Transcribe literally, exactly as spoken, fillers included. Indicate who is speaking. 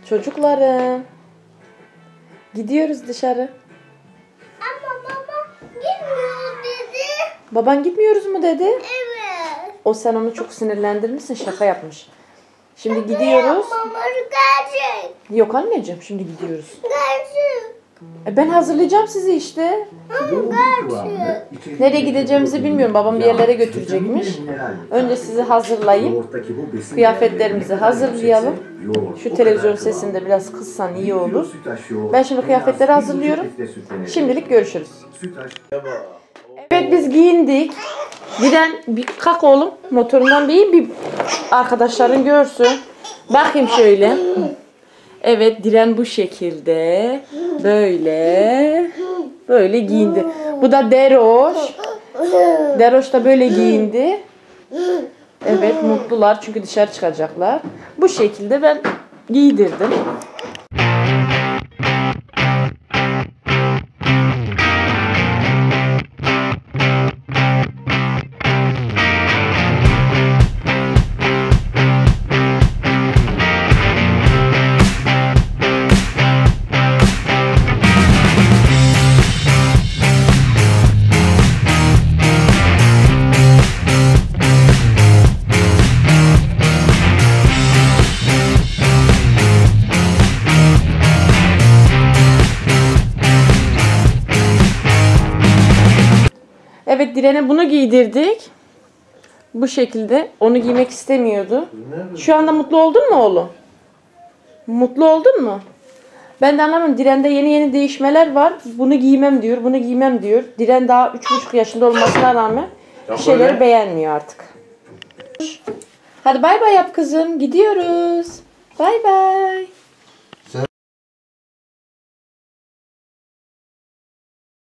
Speaker 1: Çocuklarım. Gidiyoruz dışarı.
Speaker 2: Ama baba gitmiyor dedi.
Speaker 1: Baban gitmiyoruz mu dedi?
Speaker 2: Evet.
Speaker 1: O sen onu çok sinirlendirmişsin. Şaka yapmış. Şimdi gidiyoruz.
Speaker 2: Babası gelecek.
Speaker 1: Yok anneciğim, şimdi gidiyoruz.
Speaker 2: Gelecek.
Speaker 1: E ben hazırlayacağım sizi işte.
Speaker 2: Gelecek.
Speaker 1: Nereye gideceğimizi bilmiyorum. Babam bir yerlere götürecekmiş. Önce sizi hazırlayayım. Kıyafetlerimizi hazırlayalım. Şu televizyon sesini de biraz kıssan iyi olur. Ben şimdi kıyafetleri hazırlıyorum. Şimdilik görüşürüz. Evet, biz giyindik. Diren bir kalk oğlum. Motorundan bir bir arkadaşların görsün. Bakayım şöyle. Evet, Diren bu şekilde. Böyle. Böyle giyindi. Bu da Deroş. Deroş da böyle giyindi. Evet, mutlular çünkü dışarı çıkacaklar. Bu şekilde ben giydirdim. Evet, Diren'e bunu giydirdik. Bu şekilde. Onu giymek istemiyordu. Şu anda mutlu oldun mu oğlum? Mutlu oldun mu? Ben de anlamıyorum. Diren'de yeni yeni değişmeler var. Bunu giymem diyor. Bunu giymem diyor. Diren daha üç buçuk yaşında olmasına rağmen bir şeyleri beğenmiyor artık. Hadi bay bay yap kızım. Gidiyoruz. Bay bay.